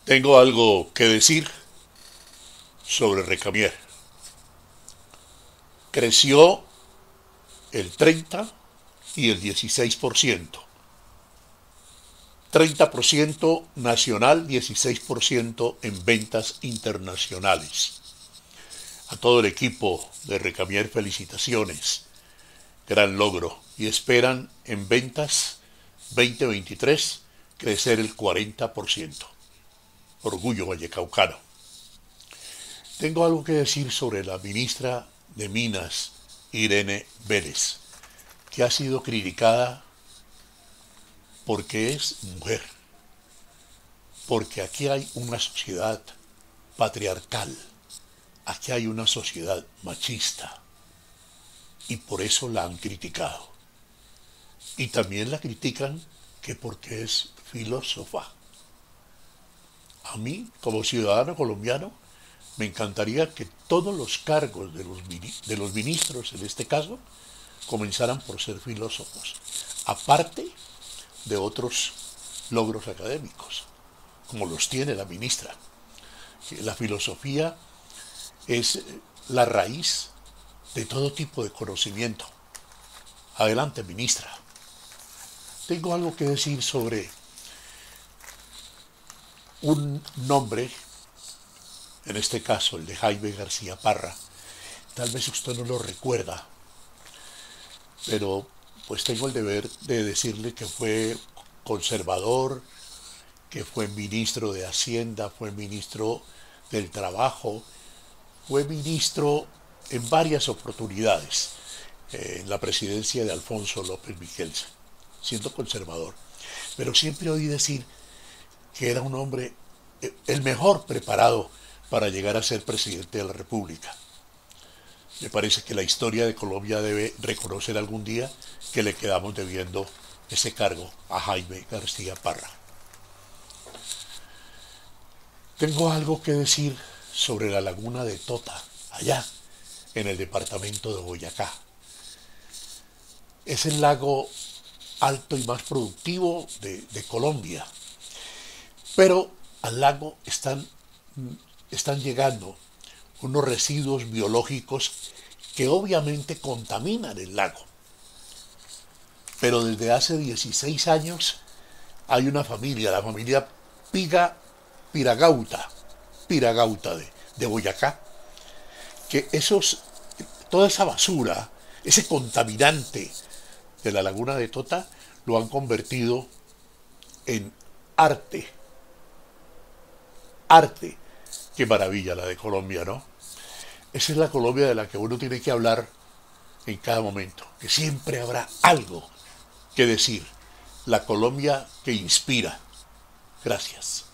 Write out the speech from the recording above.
Tengo algo que decir sobre Recamier. Creció el 30 y el 16%. 30% nacional, 16% en ventas internacionales. A todo el equipo de Recamier felicitaciones, gran logro. Y esperan en ventas 2023 crecer el 40%. Orgullo vallecaucano. Tengo algo que decir sobre la ministra de Minas, Irene Vélez, que ha sido criticada porque es mujer, porque aquí hay una sociedad patriarcal, aquí hay una sociedad machista, y por eso la han criticado. Y también la critican que porque es filósofa. A mí, como ciudadano colombiano, me encantaría que todos los cargos de los ministros, en este caso, comenzaran por ser filósofos, aparte de otros logros académicos, como los tiene la ministra. La filosofía es la raíz de todo tipo de conocimiento. Adelante, ministra. Tengo algo que decir sobre un nombre, en este caso el de Jaime García Parra. Tal vez usted no lo recuerda, pero pues tengo el deber de decirle que fue conservador, que fue ministro de Hacienda, fue ministro del Trabajo, fue ministro en varias oportunidades en la presidencia de Alfonso López Miguelsen, siendo conservador. Pero siempre oí decir que era un hombre el mejor preparado para llegar a ser presidente de la República. Me parece que la historia de Colombia debe reconocer algún día que le quedamos debiendo ese cargo a Jaime García Parra. Tengo algo que decir sobre la laguna de Tota, allá en el departamento de Boyacá. Es el lago alto y más productivo de Colombia, pero al lago están llegando unos residuos biológicos que obviamente contaminan el lago. Pero desde hace 16 años hay una familia, la familia Piga Piragauta, Piragauta de Boyacá, que toda esa basura, ese contaminante de la laguna de Tota, lo han convertido en arte. Arte. Qué maravilla la de Colombia, ¿no? Esa es la Colombia de la que uno tiene que hablar en cada momento, que siempre habrá algo que decir. La Colombia que inspira. Gracias.